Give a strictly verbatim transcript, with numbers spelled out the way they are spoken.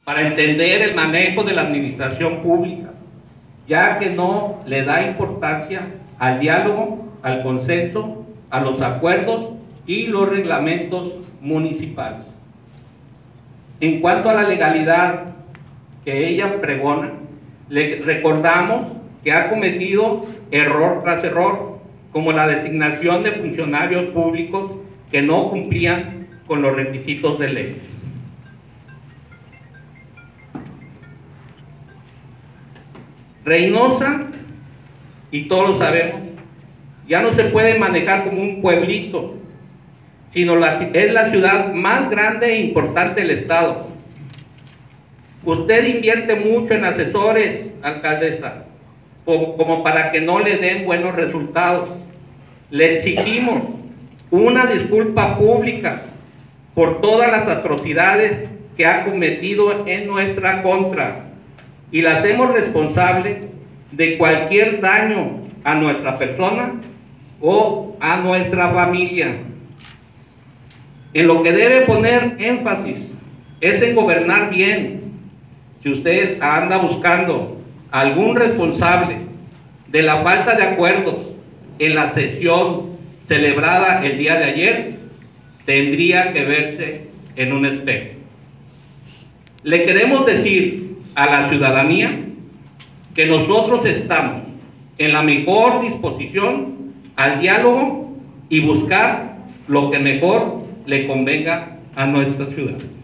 para entender el manejo de la administración pública, ya que no le da importancia al diálogo, al consenso, a los acuerdos y los reglamentos municipales. En cuanto a la legalidad que ella pregona, le recordamos que ha cometido error tras error, como la designación de funcionarios públicos que no cumplían con los requisitos de ley. Reynosa, y todos lo sabemos, ya no se puede manejar como un pueblito, sino la, es la ciudad más grande e importante del estado. Usted invierte mucho en asesores, alcaldesa, como, como para que no le den buenos resultados. Le exigimos una disculpa pública por todas las atrocidades que ha cometido en nuestra contra y la hacemos responsable de cualquier daño a nuestra persona o a nuestra familia. En lo que debe poner énfasis es en gobernar bien. Si usted anda buscando algún responsable de la falta de acuerdos en la sesión celebrada el día de ayer, tendría que verse en un espejo. Le queremos decir a la ciudadanía que nosotros estamos en la mejor disposición al diálogo y buscar lo que mejor le convenga a nuestra ciudad.